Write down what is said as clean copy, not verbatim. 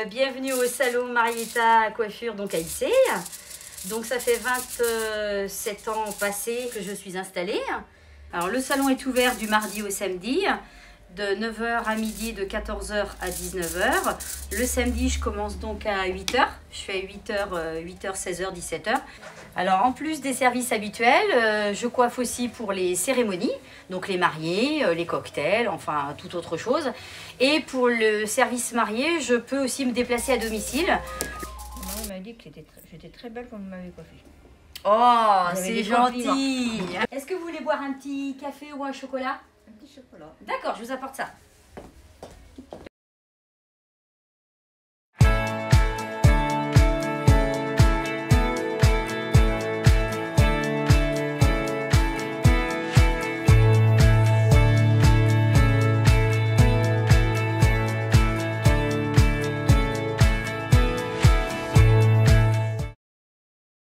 Bienvenue au salon Marietta Coiffure donc à Issy. Donc ça fait 27 ans passés que je suis installée. Alors le salon est ouvert du mardi au samedi de 9h à midi, de 14h à 19h. Le samedi, je commence donc à 8h. Je fais 8h, 16h, 17h. Alors en plus des services habituels, je coiffe aussi pour les cérémonies, donc les mariés, les cocktails, enfin toute autre chose. Et pour le service marié, je peux aussi me déplacer à domicile. Maman m'a dit que j'étais très belle quand vous m'avez coiffée. Oh, c'est gentil. Est-ce que vous voulez boire un petit café ou un chocolat? Un petit chocolat. D'accord, je vous apporte ça.